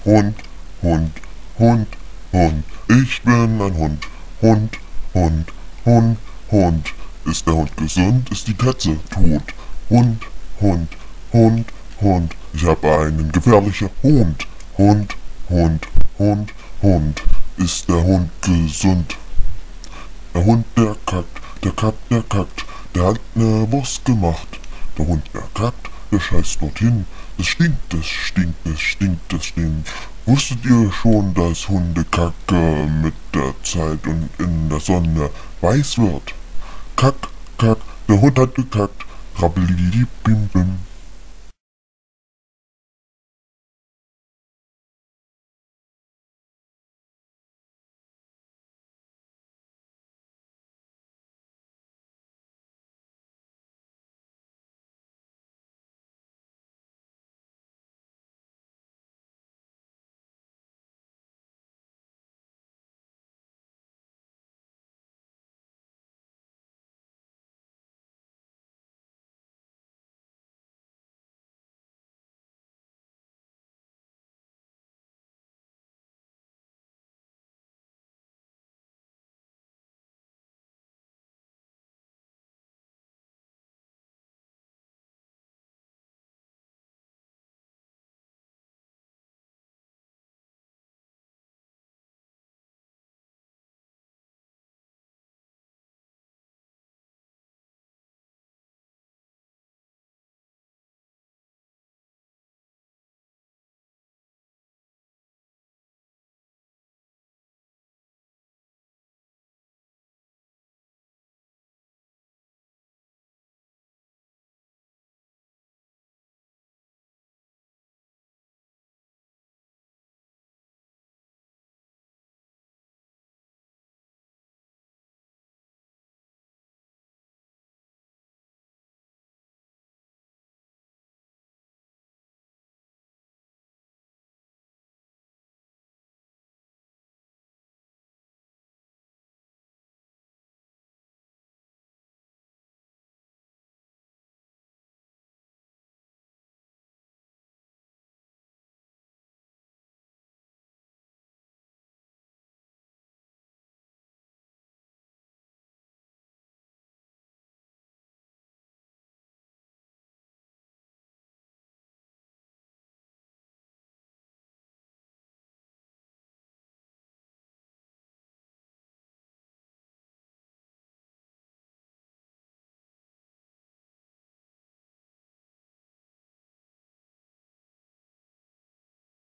Hund, Hund, Hund, Hund. Ich bin ein Hund. Hund, Hund, Hund, Hund. Ist der Hund gesund, ist die Katze tot. Hund, Hund, Hund, Hund. Ich habe einen gefährlichen Hund. Hund, Hund, Hund, Hund. Ist der Hund gesund? Der Hund, der kackt, der kackt, der kackt. Der hat ne Wurst gemacht. Der Hund, der kackt, der scheißt dorthin. Es stinkt, es stinkt, es stinkt, es stinkt. Wusstet ihr schon, dass Hundekacke mit der Zeit und in der Sonne weiß wird? Kack, kack, der Hund hat gekackt. Rabbelidi, bim, bim.